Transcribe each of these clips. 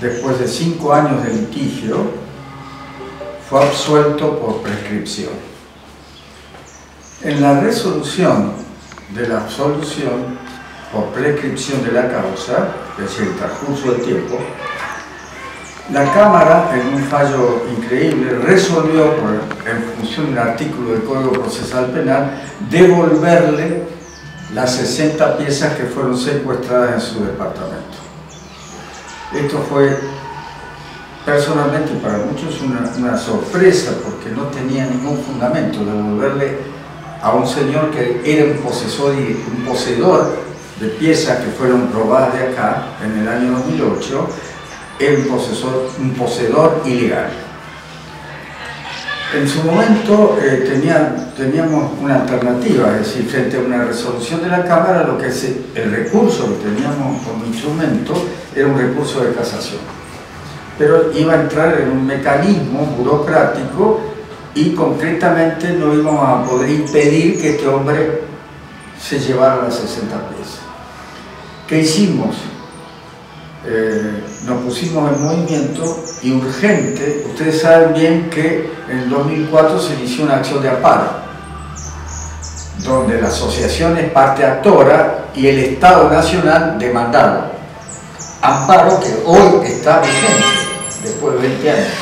después de 5 años de litigio, fue absuelto por prescripción. En la resolución de la absolución por prescripción de la causa, es decir, el transcurso del tiempo, la Cámara, en un fallo increíble, resolvió, en función de un artículo del Código Procesal Penal, devolverle las 60 piezas que fueron secuestradas en su departamento. Esto fue, personalmente, para muchos una sorpresa, porque no tenía ningún fundamento devolverle a un señor que era un poseedor de piezas que fueron robadas de acá en el año 2008, era un poseedor ilegal. En su momento teníamos una alternativa, es decir, frente a una resolución de la Cámara, lo que es el recurso que teníamos como instrumento era un recurso de casación. Pero iba a entrar en un mecanismo burocrático y concretamente no íbamos a poder impedir que este hombre se llevara las 60 piezas. ¿Qué hicimos? Nos pusimos en movimiento y urgente. Ustedes saben bien que en el 2004 se inició una acción de amparo, donde la asociación es parte actora y el Estado Nacional demandaron. Amparo que hoy está vigente, después de 20 años.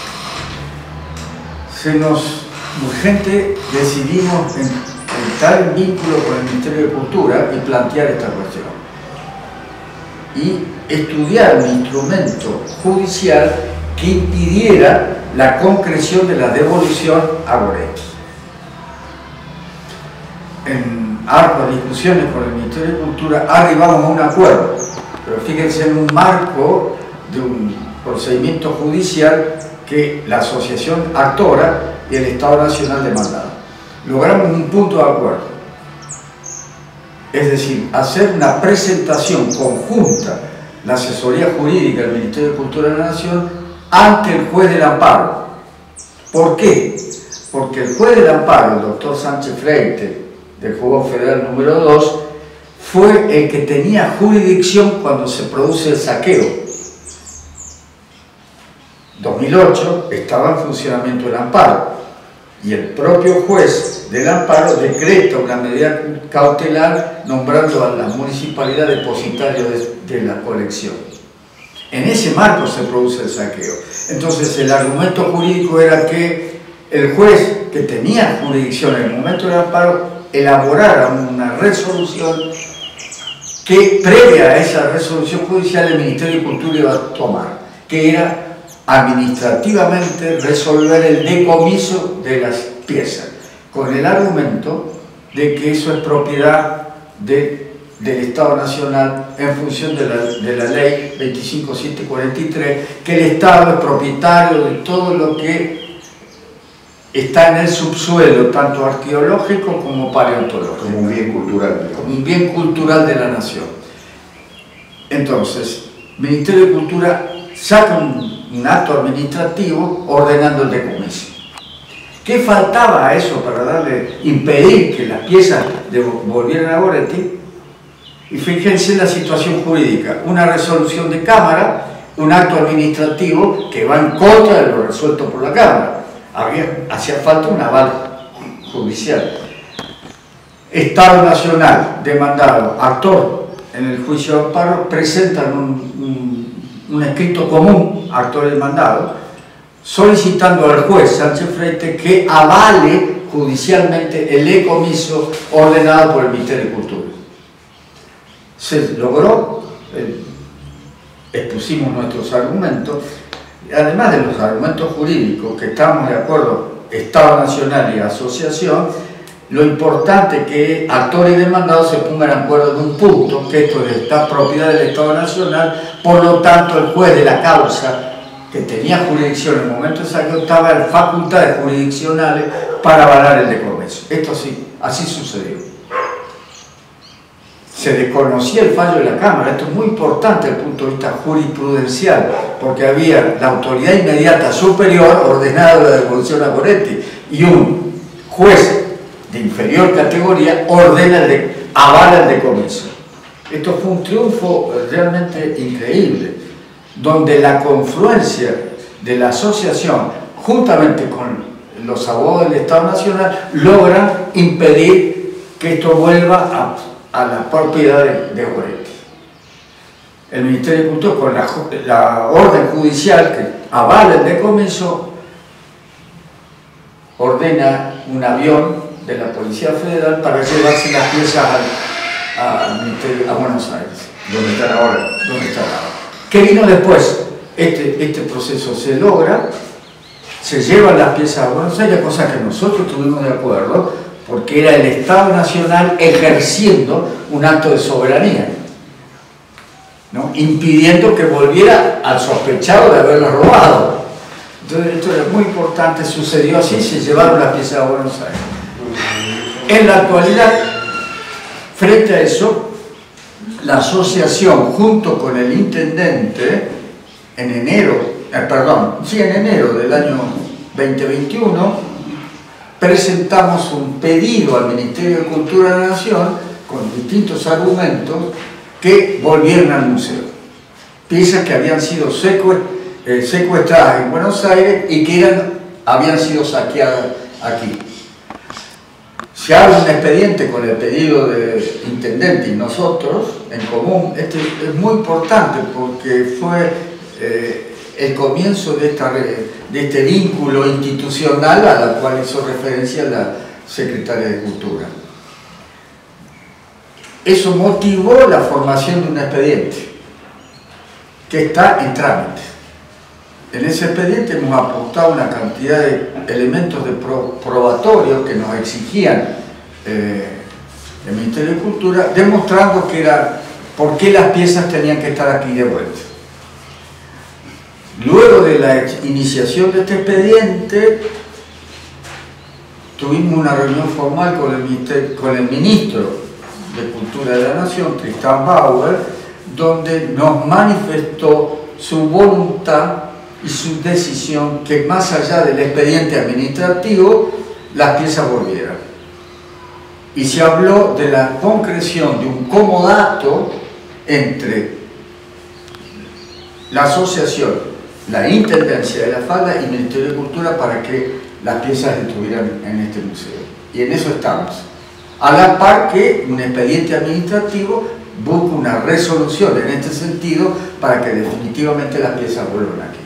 Urgente decidimos entrar en vínculo con el Ministerio de Cultura y plantear esta cuestión. Y estudiar un instrumento judicial que impidiera la concreción de la devolución a Goretti. En hartas discusiones con el Ministerio de Cultura arribamos a un acuerdo, pero fíjense, en un marco de un procedimiento judicial que la asociación actora y el Estado Nacional demandaron. Logramos un punto de acuerdo. Es decir, hacer una presentación conjunta, la asesoría jurídica del Ministerio de Cultura de la Nación, ante el juez del amparo. ¿Por qué? Porque el juez del amparo, el doctor Sánchez Freite, del Juzgado Federal número 2, fue el que tenía jurisdicción cuando se produce el saqueo. 2008 estaba en funcionamiento el amparo. Y el propio juez del amparo decreta una medida cautelar nombrando a la municipalidad depositario de la colección. En ese marco se produce el saqueo. Entonces el argumento jurídico era que el juez que tenía jurisdicción en el momento del amparo elaborara una resolución que previa a esa resolución judicial el Ministerio de Cultura iba a tomar, que era administrativamente resolver el decomiso de las piezas, con el argumento de que eso es propiedad del Estado Nacional en función de la ley 25743, que el Estado es propietario de todo lo que está en el subsuelo, tanto arqueológico como paleontológico. Como un bien cultural. Como un bien cultural de la nación. Entonces, el Ministerio de Cultura saca un acto administrativo ordenando el decomiso. ¿Qué faltaba a eso para impedir que las piezas volvieran a Goretti? Y fíjense la situación jurídica: una resolución de Cámara, un acto administrativo que va en contra de lo resuelto por la Cámara. Hacía falta un aval judicial. Estado Nacional demandado, actor en el juicio de amparo, presentan un escrito común, actor demandado, solicitando al juez Sánchez Freite que avale judicialmente el decomiso ordenado por el Ministerio de Cultura. Se logró, expusimos nuestros argumentos, además de los argumentos jurídicos, que estamos de acuerdo, Estado Nacional y Asociación. Lo importante que actor y demandado se pongan de acuerdo en un punto, que esto es esta propiedad del Estado Nacional, por lo tanto el juez de la causa, que tenía jurisdicción en el momento de saqueo, estaba en facultades jurisdiccionales para avalar el decomiso. Esto sí, así sucedió. Se desconocía el fallo de la Cámara. Esto es muy importante desde el punto de vista jurisprudencial, porque había la autoridad inmediata superior ordenada la devolución a Goretti y un juez de inferior categoría ordena avala el decomiso. Esto fue un triunfo realmente increíble. donde la confluencia de la asociación, juntamente con los abogados del Estado Nacional, logran impedir que esto vuelva a la propiedad de Goretti. El Ministerio de Cultura, con la orden judicial que avala el decomiso, ordena un avión de la Policía Federal para llevarse las piezas a Buenos Aires. ¿Dónde están ahora? ¿Dónde están ahora? ¿Qué vino después? Este proceso se logra, se llevan las piezas a Buenos Aires, cosa que nosotros estuvimos de acuerdo, porque era el Estado Nacional ejerciendo un acto de soberanía, ¿no? Impidiendo que volviera al sospechado de haberla robado. Entonces esto era muy importante, sucedió así, se llevaron las piezas a Buenos Aires. En la actualidad, frente a eso, la asociación junto con el intendente, en enero del año 2021, presentamos un pedido al Ministerio de Cultura de la Nación con distintos argumentos que volvieran al museo. Piezas que habían sido secuestradas en Buenos Aires y que habían sido saqueadas aquí. Se abre un expediente con el pedido del intendente y nosotros en común. Este es muy importante porque fue el comienzo de este vínculo institucional a la cual hizo referencia la Secretaria de Cultura. Eso motivó la formación de un expediente que está en trámite. En ese expediente hemos aportado una cantidad de elementos de probatorio que nos exigían el Ministerio de Cultura, demostrando que era por qué las piezas tenían que estar aquí de vuelta. Luego de la iniciación de este expediente, tuvimos una reunión formal con el ministro de Cultura de la Nación, Tristan Bauer, donde nos manifestó su voluntad y su decisión que más allá del expediente administrativo las piezas volvieran. Y se habló de la concreción de un comodato entre la asociación, la Intendencia de la Falda y el Ministerio de Cultura para que las piezas estuvieran en este museo. Y en eso estamos. A la par que un expediente administrativo busca una resolución en este sentido para que definitivamente las piezas vuelvan aquí.